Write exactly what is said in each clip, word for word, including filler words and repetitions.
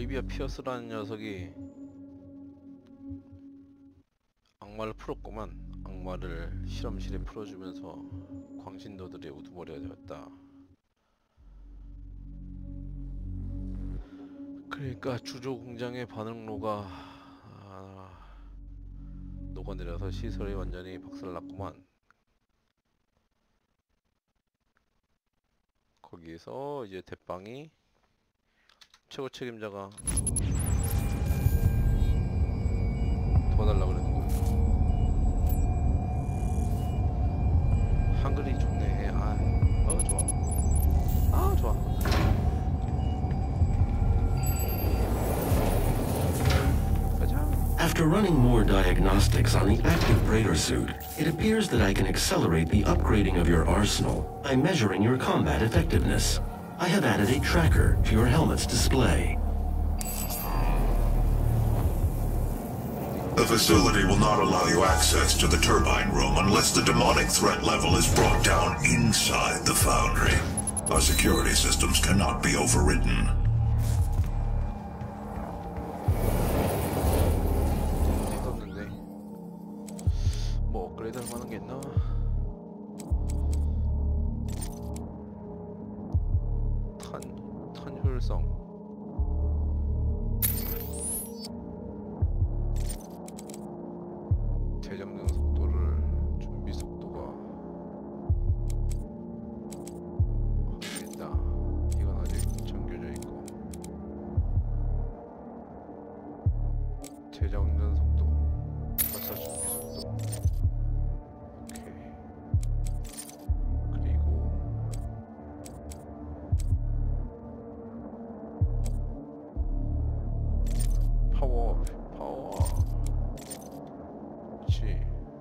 올리비아 피어스라는 녀석이 악마를 풀었구만. 악마를 실험실에 풀어주면서 광신도들의 우두머리가 되었다. 그러니까 주조 공장의 반응로가 아, 녹아내려서 시설이 완전히 박살났구만. 거기에서 이제 대빵이 최고 책임자가 도와달라 그러는 거예요. 한글이 좋네. 아, 어 좋아. 아 좋아. After running more diagnostics on the active Praetor suit, it appears that I can accelerate the upgrading of your arsenal by measuring your combat effectiveness. I have added a tracker to your helmet's display. The facility will not allow you access to the turbine room unless the demonic threat level is brought down inside the foundry. Our security systems cannot be overridden. 뭐 업그레이드 할 만한 게 있나? 탄, 탄 효율성. 재장전 속도를, 준비 속도가 한개 있다. 이건 아직 잠겨져 있고. 재장전 속도, 발사 준비 속도. 파워, 파워. 그렇지.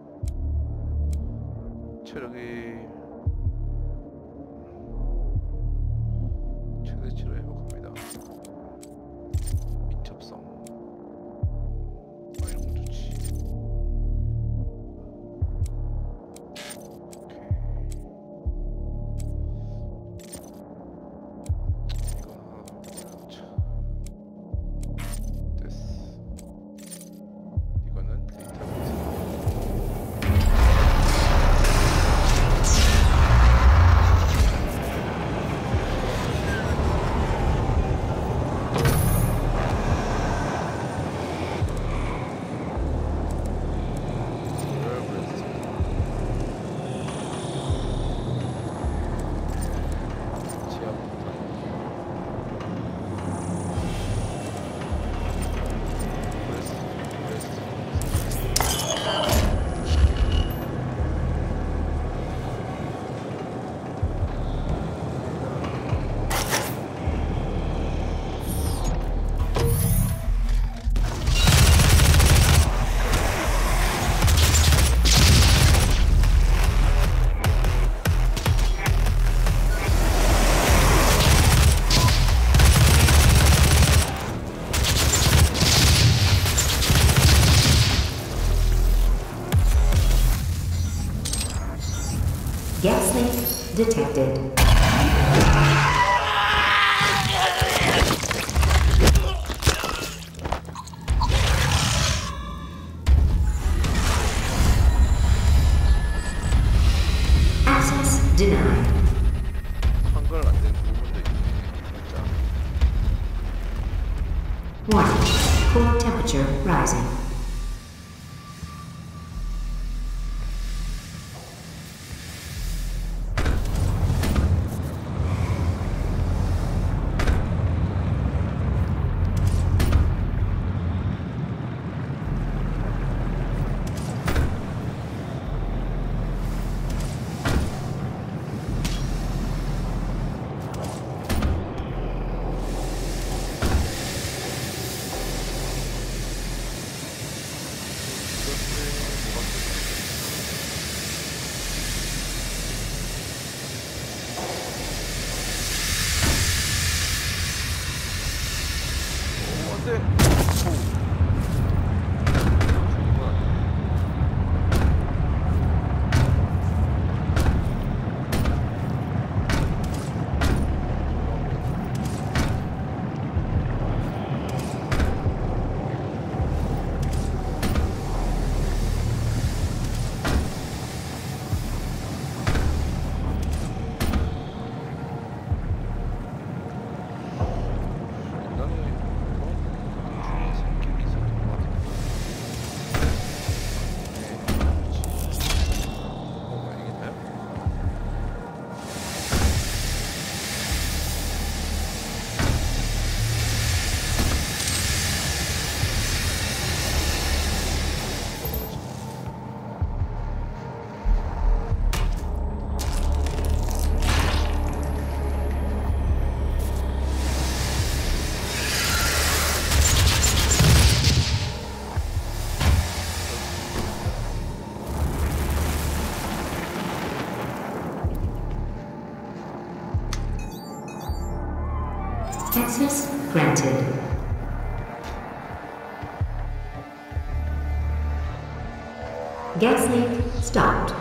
체력이 최대치로 회복합니다. 민첩성. 아, 이런 거 좋지. 오케이. 이거 하나 더 넣자. 이거는 데이터베이스. Gas leak detected. Access denied. 한글 안 되는 부분도 있네. 진짜. Warning. Core temperature rising. Access granted. Gas leak stopped.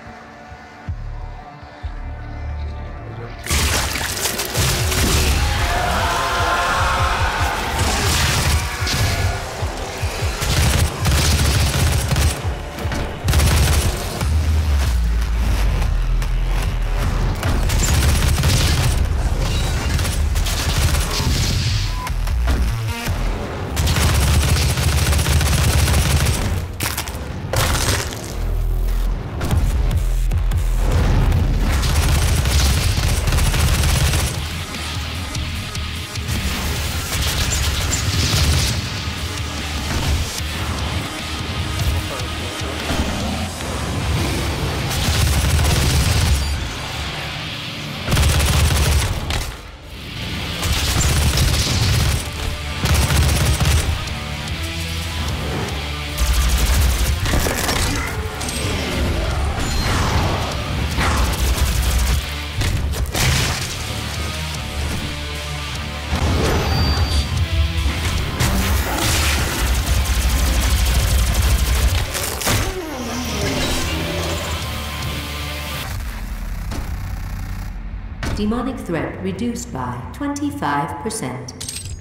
Demonic threat reduced by twenty-five percent.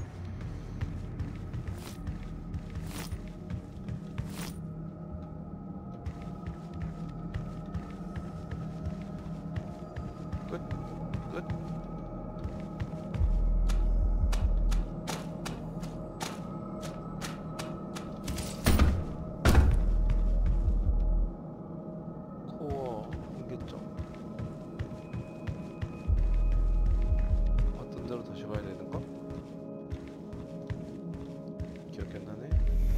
끝. 끝. 코어 한계점. 어떤 대로 다시 가야 되는 거? 기억이 안 나네.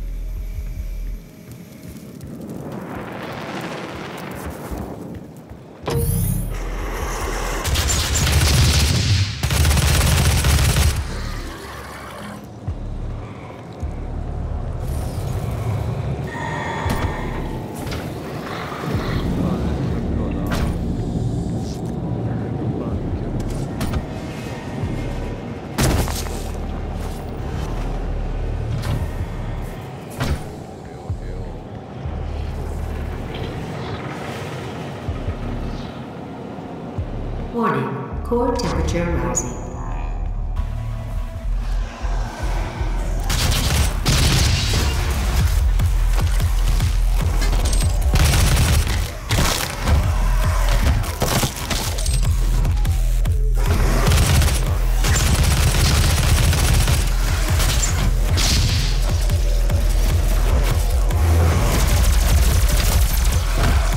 Warning, core temperature rising.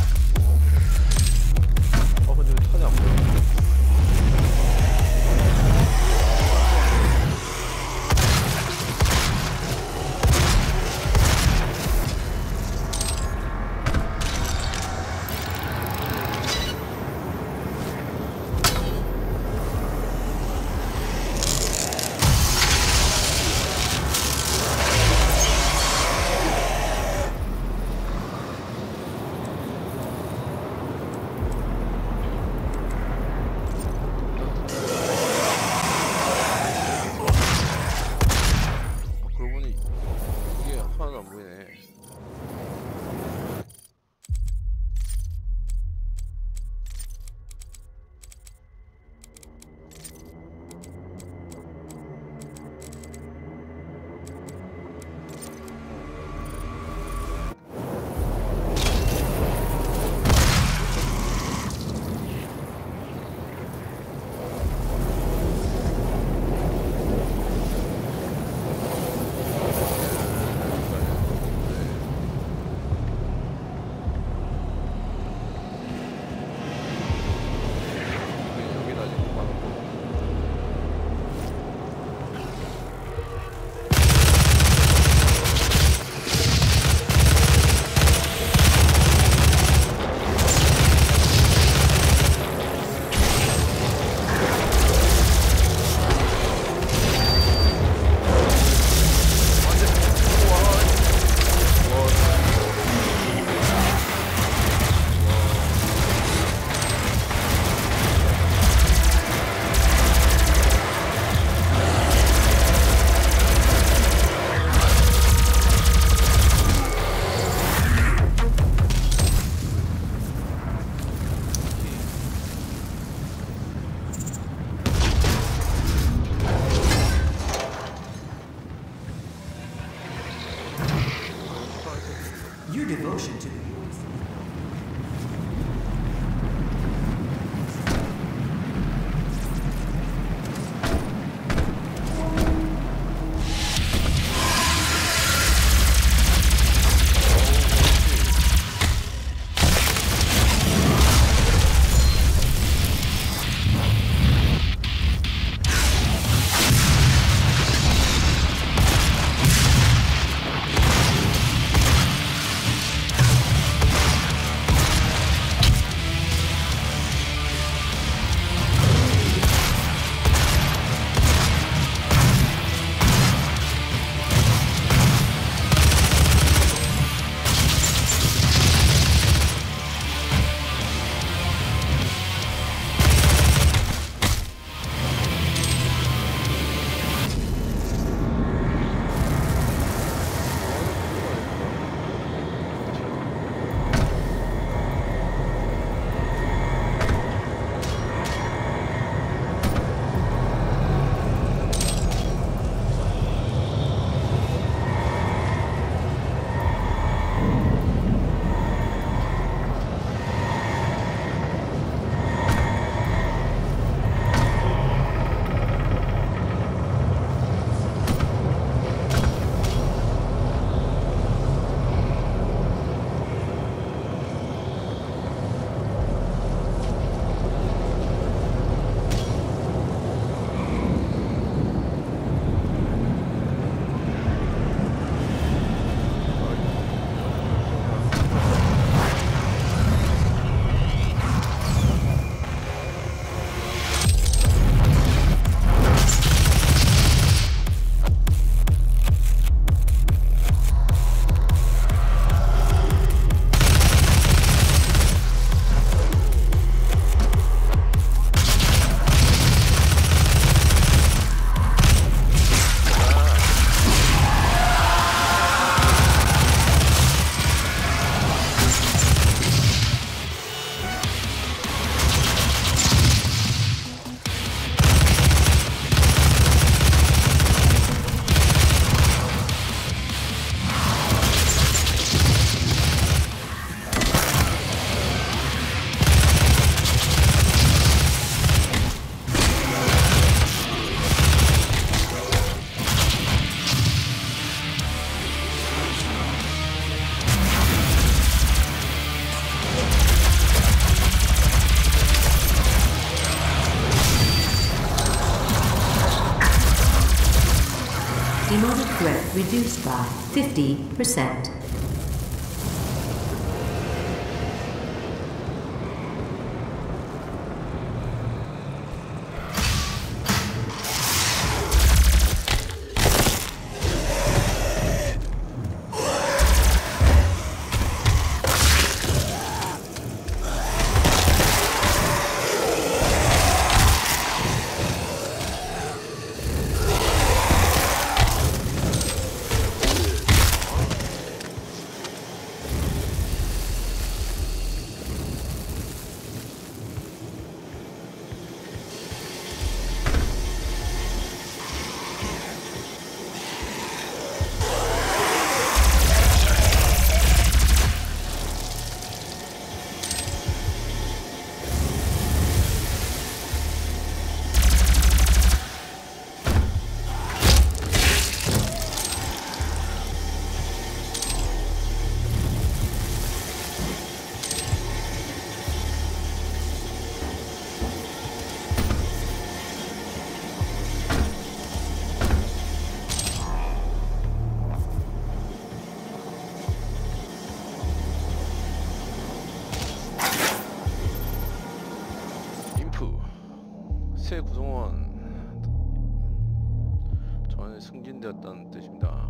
어 근데 왜 턴이 안 보여? Your devotion to the Demonic threat reduced by fifty percent. 새 구성원 전에 승진되었다는 뜻입니다.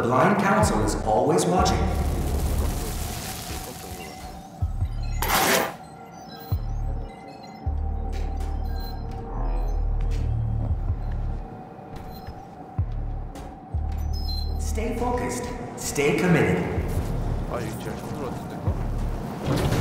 Blind Council is always watching. Stay focused. Stay committed. 아 이게 제일 처음 들어왔는데 이거?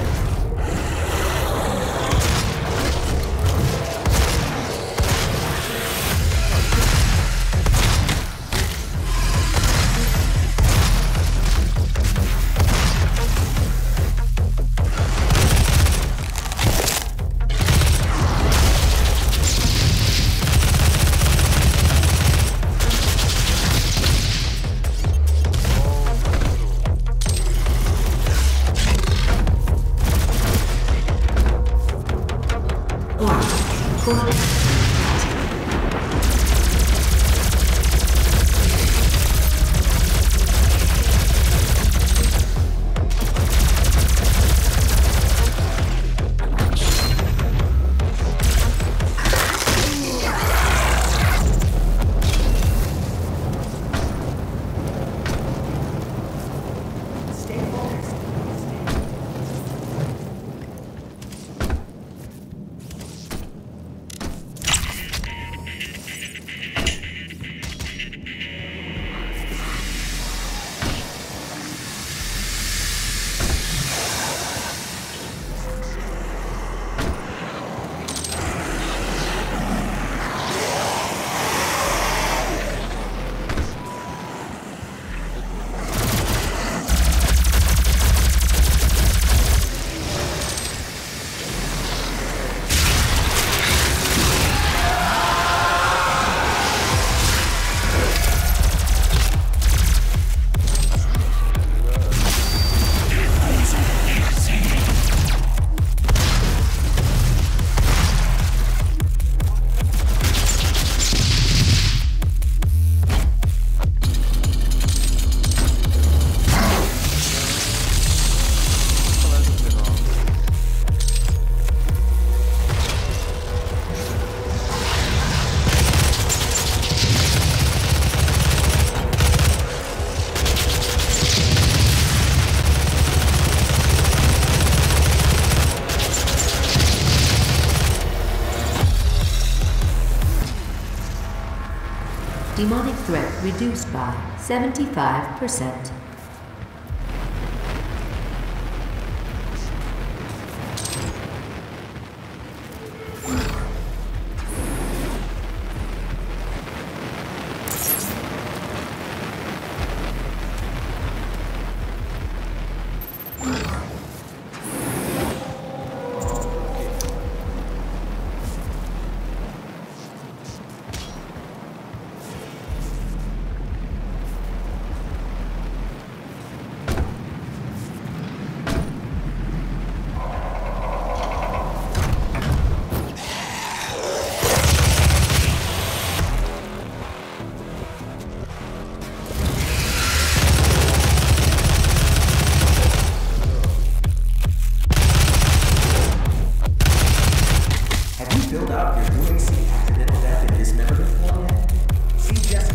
Demonic threat reduced by seventy-five percent. Build out your U A C accidental death and dismemberment form yet? See Jessica.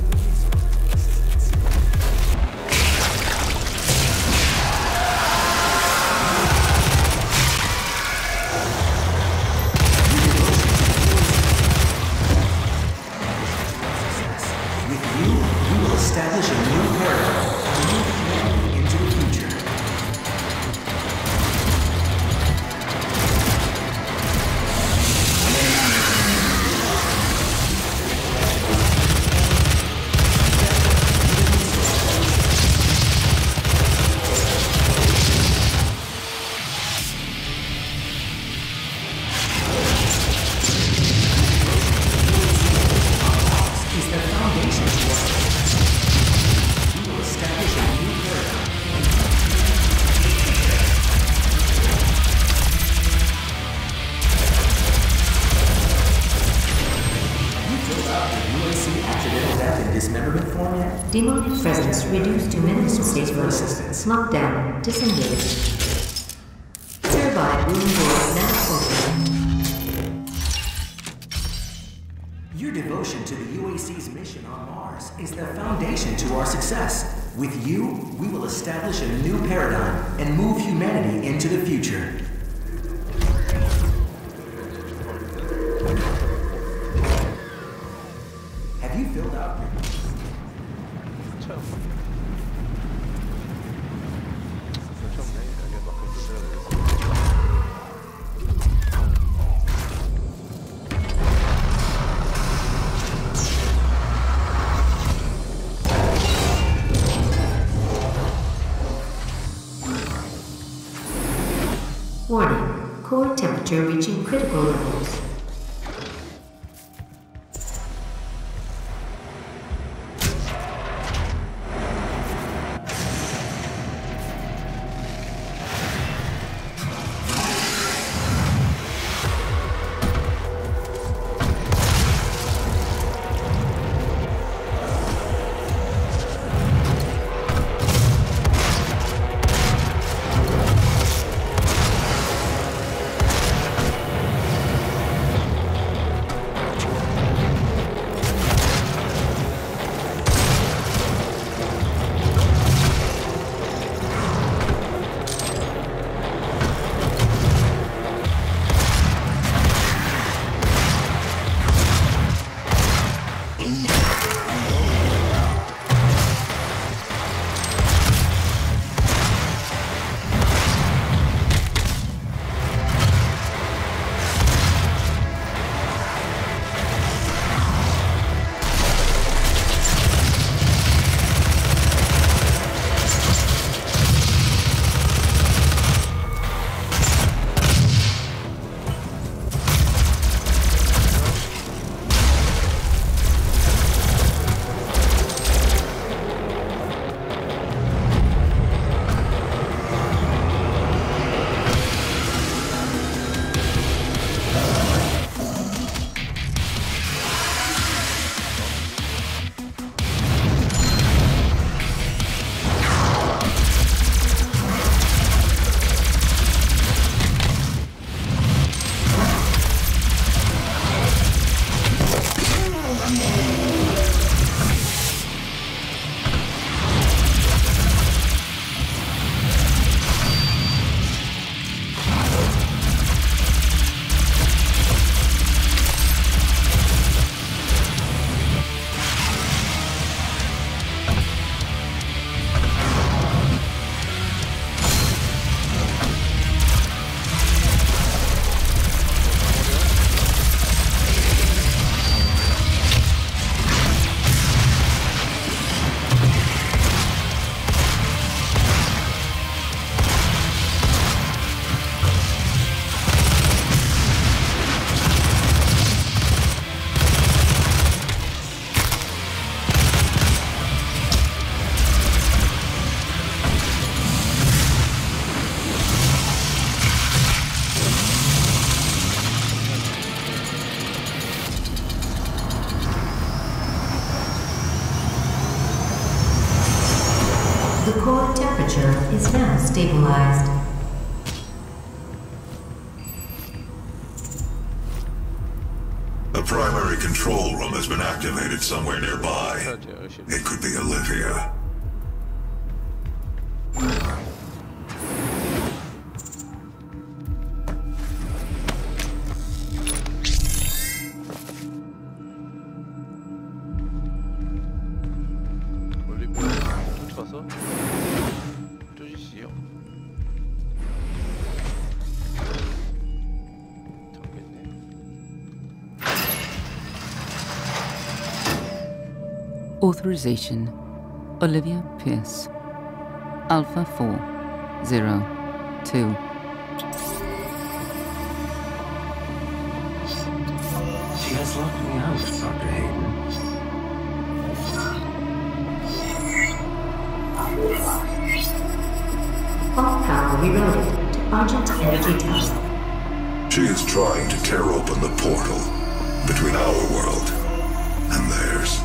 With you, we will establish a new paradigm and move humanity into the future. Demonic presence reduced to minimum stateless. Lockdown disengaged. Turbine room door now open. Your devotion to the U A C's mission on Mars Tolerance is the foundation to our success. With you, we will establish a new paradigm and move humanity into the future. Have you filled out your... 처음. 처음에 여기 막 그렇게 Warning, core temperature reaching critical levels. The core temperature is now stabilized. A primary control room has been activated somewhere nearby. It could be Olivia. Authorization, Olivia Pierce, Alpha four zero two. She has locked me out, Doctor Hayden. All power rerouted to Argent Energy Tower. She is trying to tear open the portal between our world and theirs.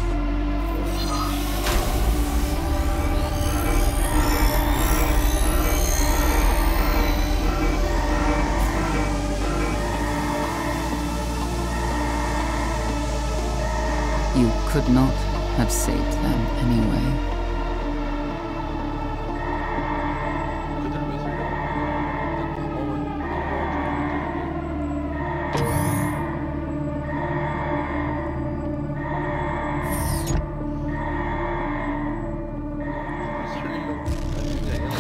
You could not have saved them anyway. 그들 왜 살려? 살리려고 하는 게 아니라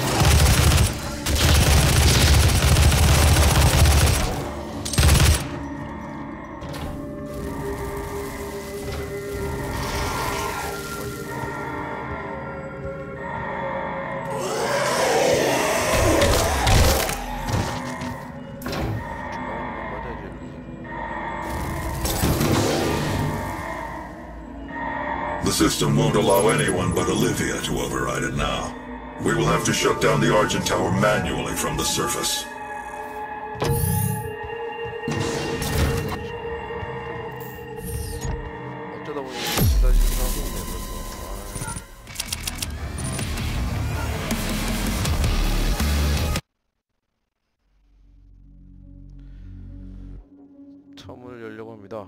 The system won't allow anyone but Olivia to override it now. We will have to shut down the Argent Tower manually from the surface. 어쩌다 보니 기다리는 사람이 되면서 처음을 열려고 합니다.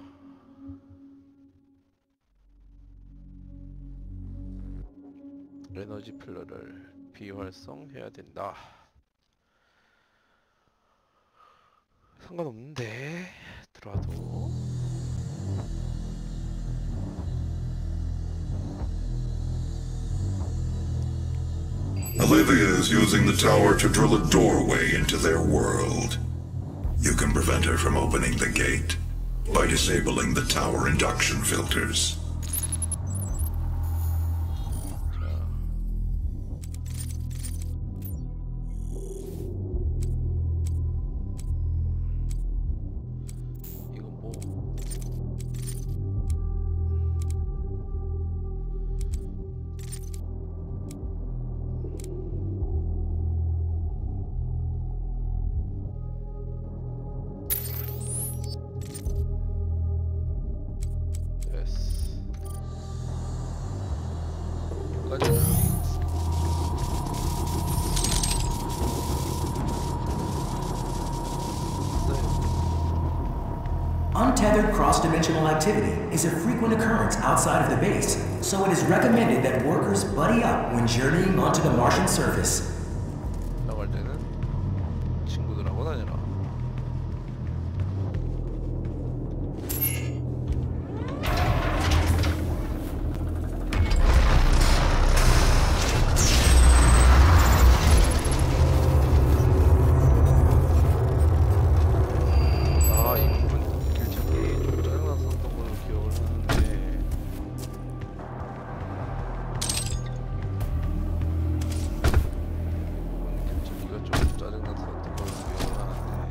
에너지 플러를 비활성해야 된다. 상관없는데 들어와도 Olivia is using the tower to drill a doorway into their world. You can prevent her from opening the gate by disabling the tower induction filters. 이건 뭐 됐어. 가자. Untethered cross-dimensional activity is a frequent occurrence outside of the base, so it is recommended that workers buddy up when journeying onto the Martian surface. 나갈 때는 친구들하고 다녀라. 아, 이 부분 길찾기 좀 짜증났었던 걸로 기억을 하는데 이 부분 길찾기가 좀 짜증났었던 걸로 기억을 하는데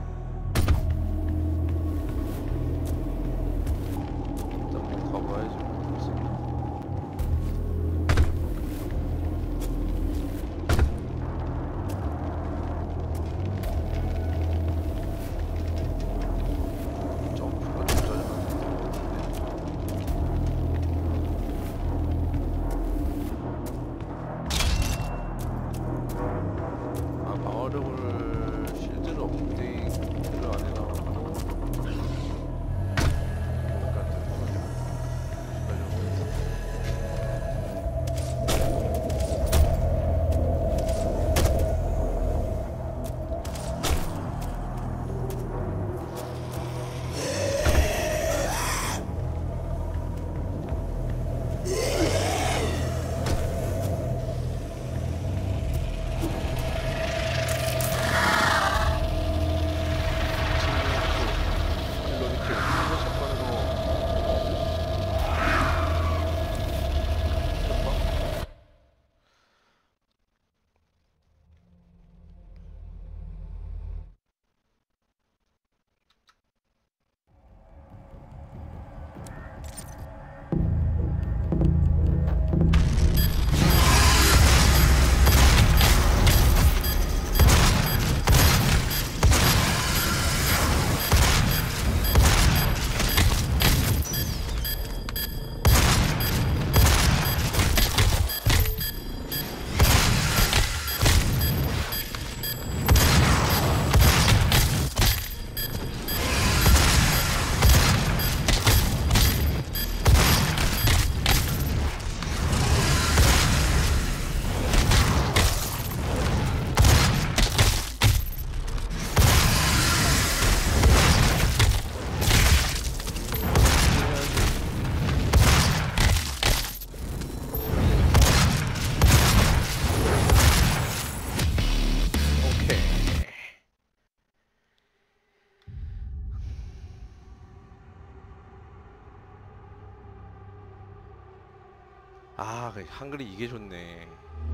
한글이 이게 좋네.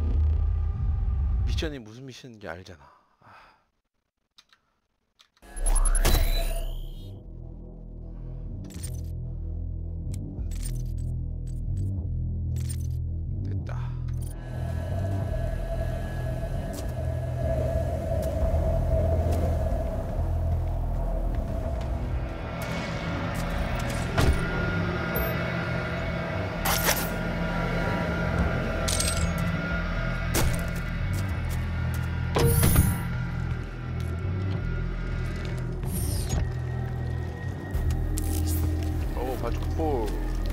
미션이 무슨 미션인지 알잖아. 아. 됐다. 오, 바주포.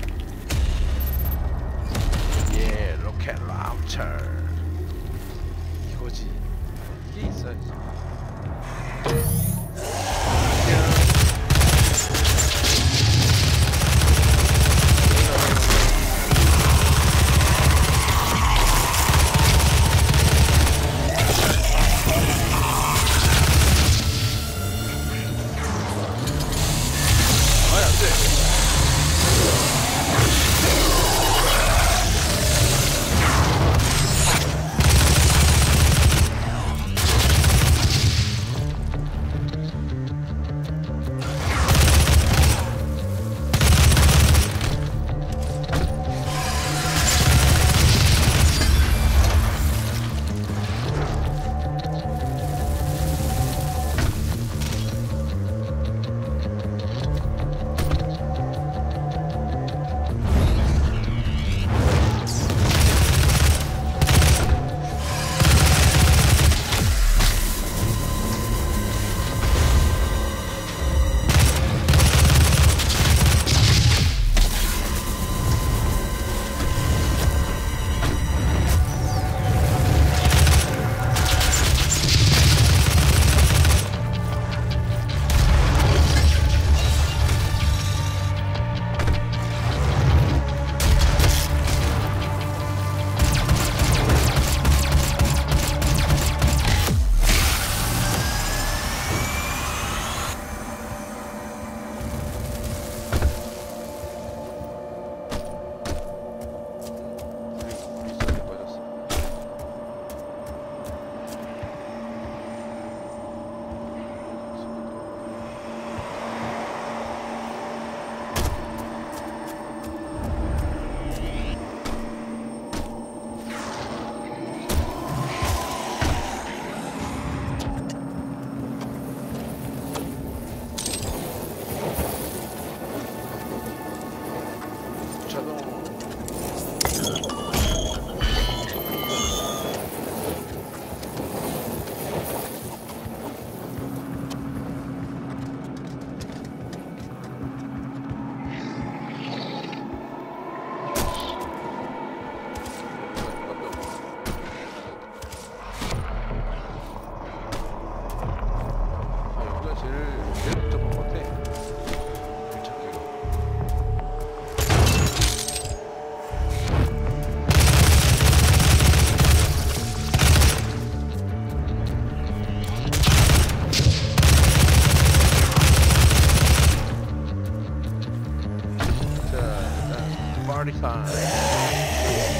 예, 로켓 라운처. 이거지. 이게 있어야지. 아니, 안 돼. 리셋이 빠졌어. 자동. 아, 여기가 제일 제일 복잡한 것 같아. 길 찾기가. 자, 일단 파티 타임.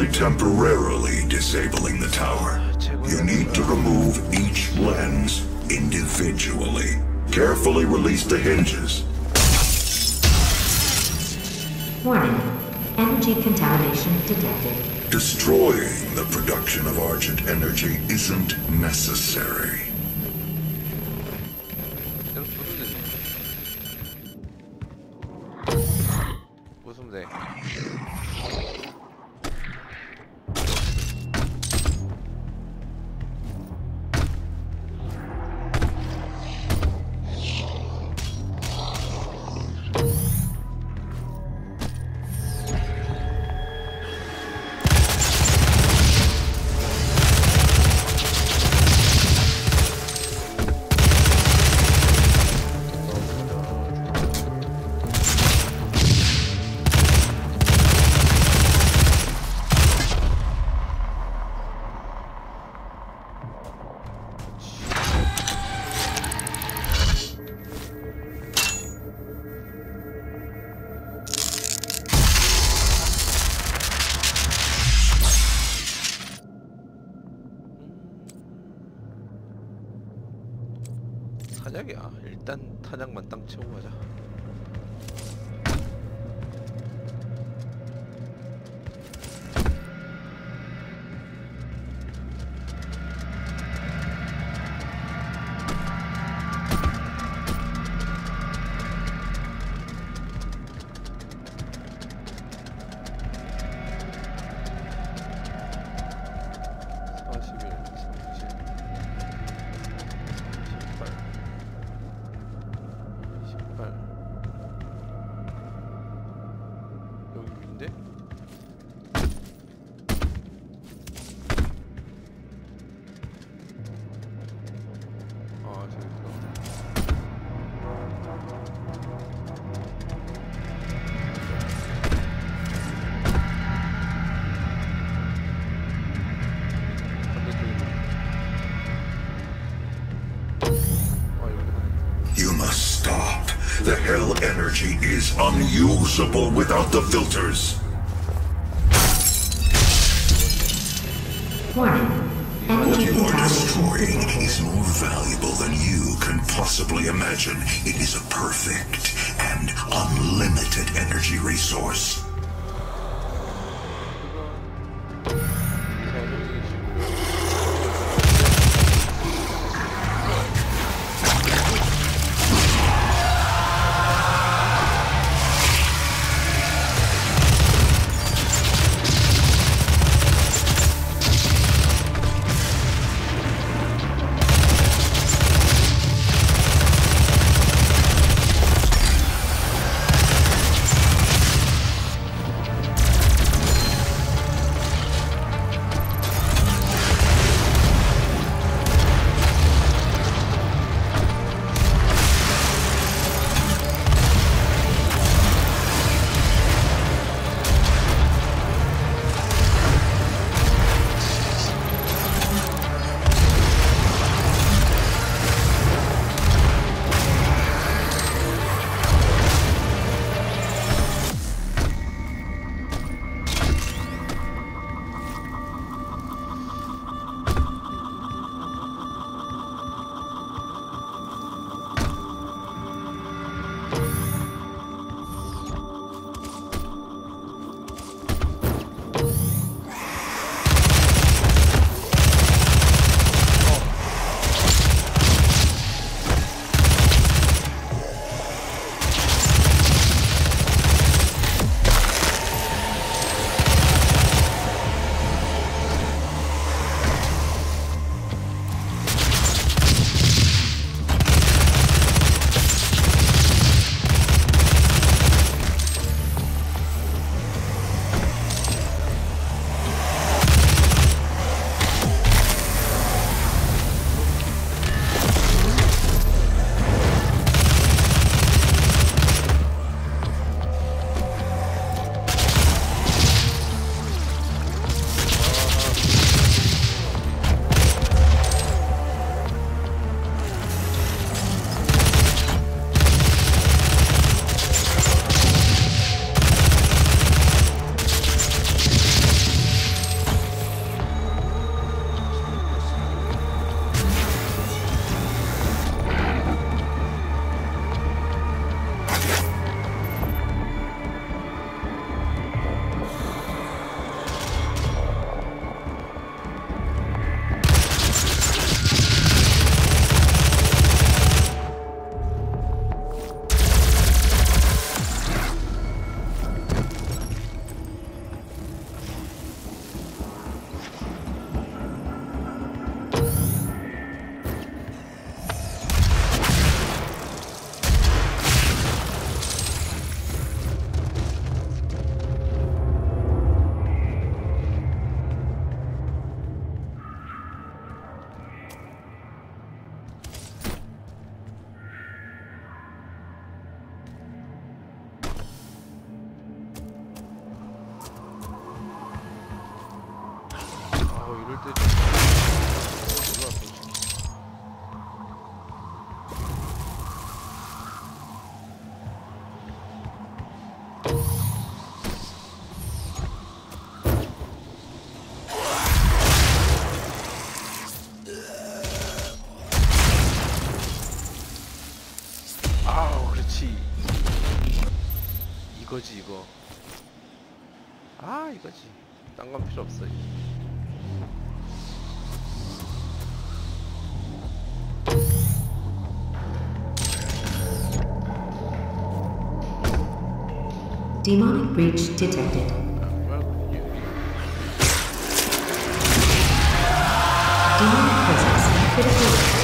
only temporarily disabling the tower. You need to remove each lens individually. Carefully release the hinges. Warning. Energy contamination detected. Destroying the production of Argent energy isn't necessary. 그냥 부수면 돼. 부수면 돼. 탄약이야. 일단 탄약만 땅 채우고 가자. 사십일, 삼십, 십팔, 여기 위인데? 아 저기 있구나. You must stop. The hell energy is unusable without the filters. Warning. What Energy you are contamination destroying detected. is more valuable than you can possibly imagine. It is a perfect and unlimited energy resource. 이럴 때 좀 몰라 솔직히. 아우 그렇지. 이거지 이거. 아 이거지. 딴 건 필요 없어. Demonic breach detected. Demonic presence critical.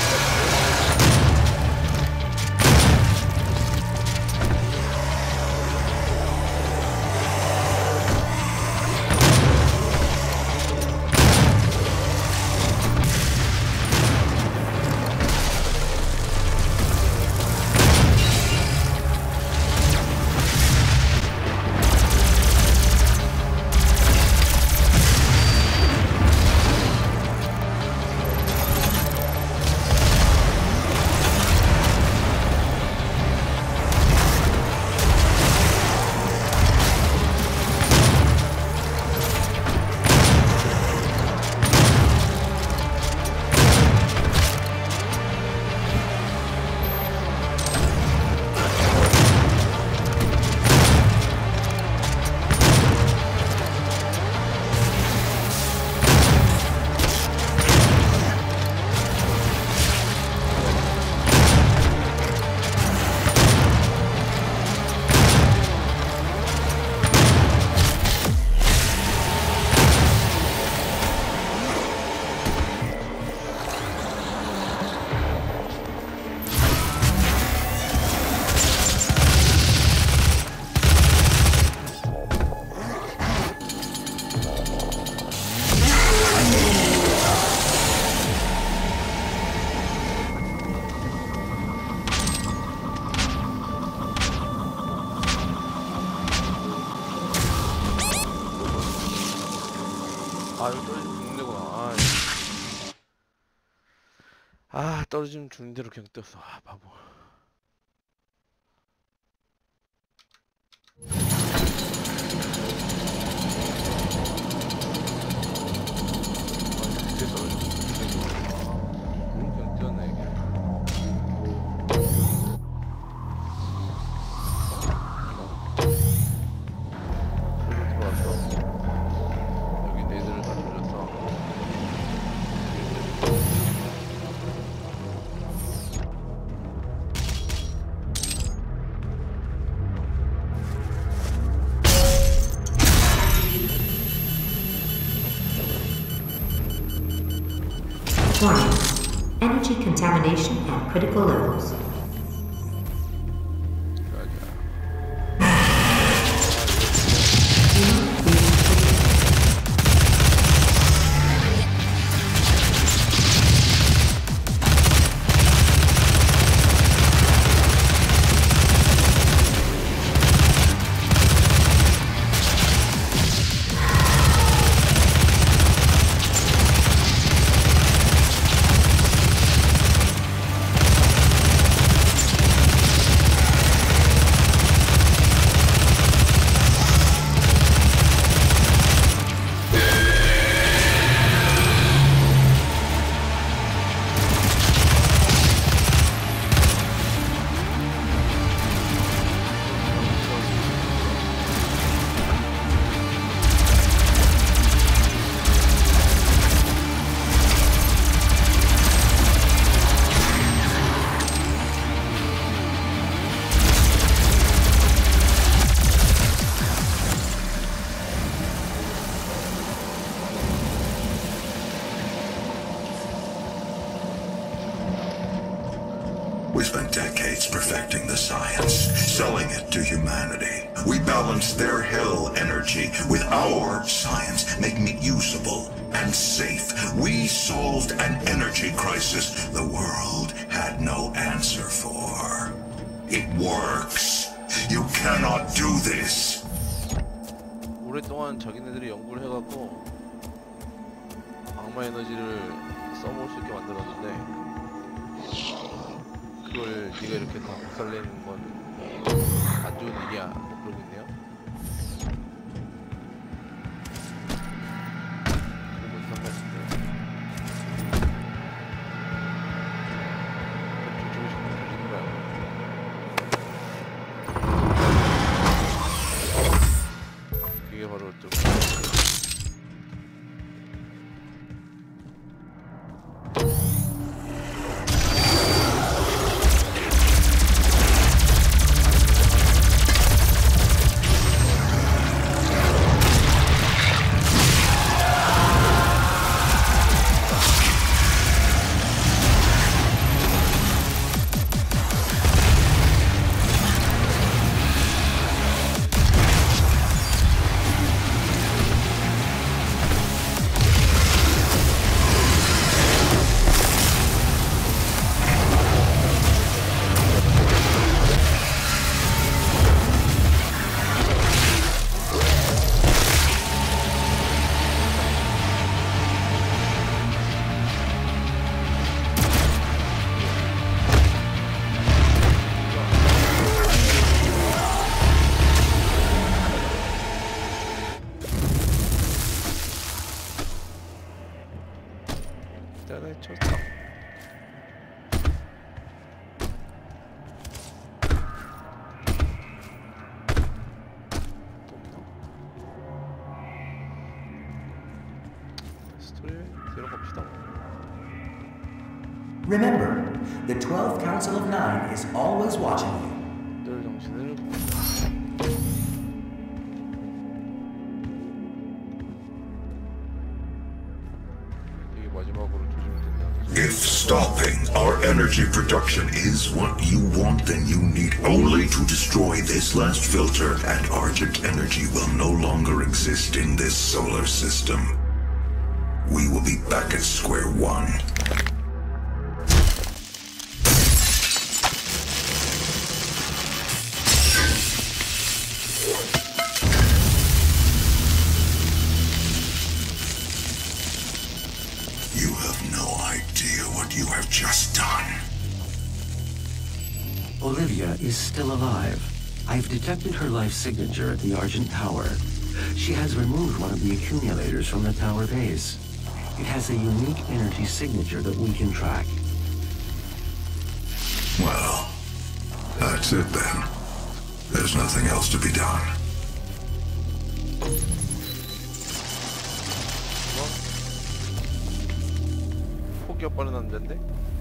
아 여기 떨어지면 죽는 데구나. 아, 아 떨어지면 죽는 대로 그냥 떴어. 아 바보. Warning. Energy contamination at critical levels. We spent decades perfecting the science, selling it to humanity. We balanced their hell energy with our science, making it usable and safe. We solved an energy crisis the world had no answer for. It works. You cannot do this. 오랫동안 자기네들이 연구를 해갖고 악마 에너지를 써먹을 수 있게 만들었는데 그걸 네가 이렇게 다 박살내는 건 안 좋은 일이야. 뭐 그러고 있네요. 그건 상관인데 조금씩 조금씩 거야. 그게 바로 좀 대단히 쳤다. 스토리 들어갑시다. Remember, the twelfth Council of Nine is always watching you. 늘 정신을 이게 마지막으로 조심이 된다. If stopping our energy production is what you want, then you need only to destroy this last filter, and Argent energy will no longer exist in this solar system. We will be back at square one. You have no idea what you have just done. Olivia is still alive. I've detected her life signature at the Argent Tower. She has removed one of the accumulators from the tower base. It has a unique energy signature that we can track. Well, that's it then. There's nothing else to be done. 포기가 빠른 남자인데?